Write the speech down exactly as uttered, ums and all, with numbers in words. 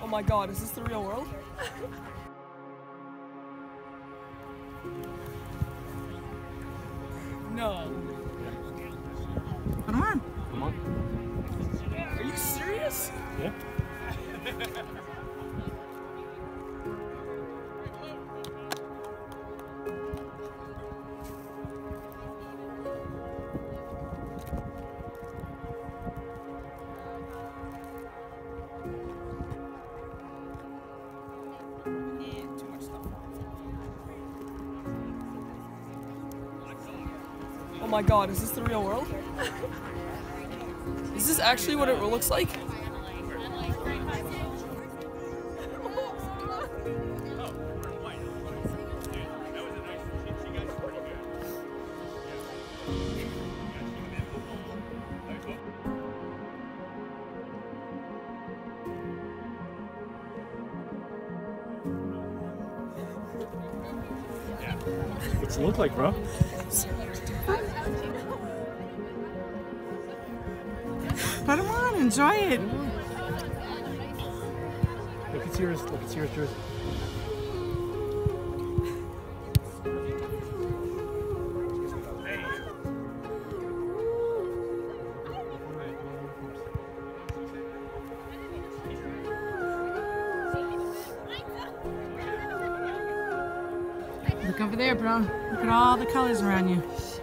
Oh my god, is this the real world? No. Come on. Come on. Are you serious? Yeah. Oh my god, is this the real world? Is this actually what it looks like? What's it look like, bro? Put them on, enjoy it. Look at Sierra's, look at Sierra's jersey. Look over there, bro. Look at all the colors around you.